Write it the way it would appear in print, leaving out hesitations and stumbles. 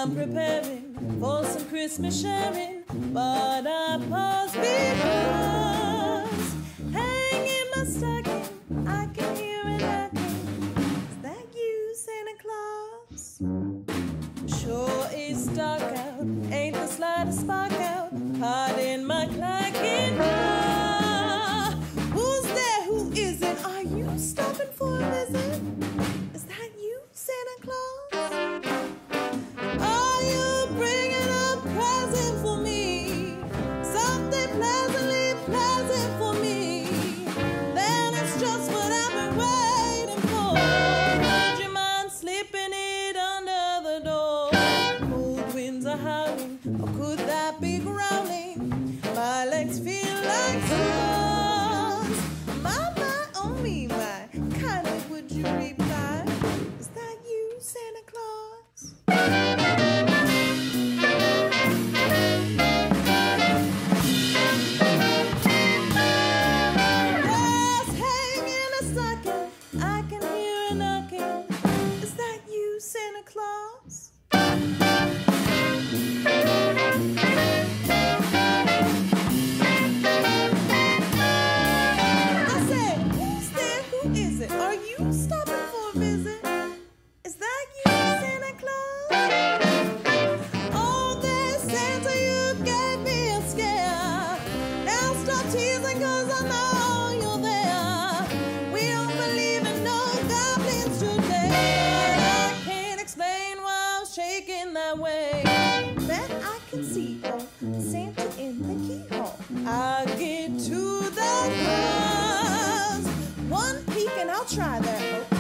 I'm preparing for some Christmas sharing, but I pause because hanging my stocking, I can hear it knocking. Is that you, Santa Claus? Sure it's dark out, ain't the slightest spark out. Pardon my clacking. Who's there? Who is it? Are you stopping for a visit? Is that you, Santa Claus? Are you bringing a present for me? Something pleasantly pleasant for me? Then it's just what I've been waiting for. Would you mind slipping it under the door? Cold winds are howling, or could that be growling? My legs feel like stones. My, oh me, my. Kindly would you reply? Is that you, Santa Claus? Yes, hanging a stocking, I can hear a knocking. Is that you, Santa Claus? I said, who's there? Who is it? Are you stopping for a visit? Is that you, Santa Claus? Oh, there's Santa, you gave me a scare. Now stop teasing, 'cause I know you're there. We don't believe in no goblins today. I can't explain why I'm shaking that way. Bet I can see Santa in the keyhole. I'll get to the glass. One peek and I'll try that.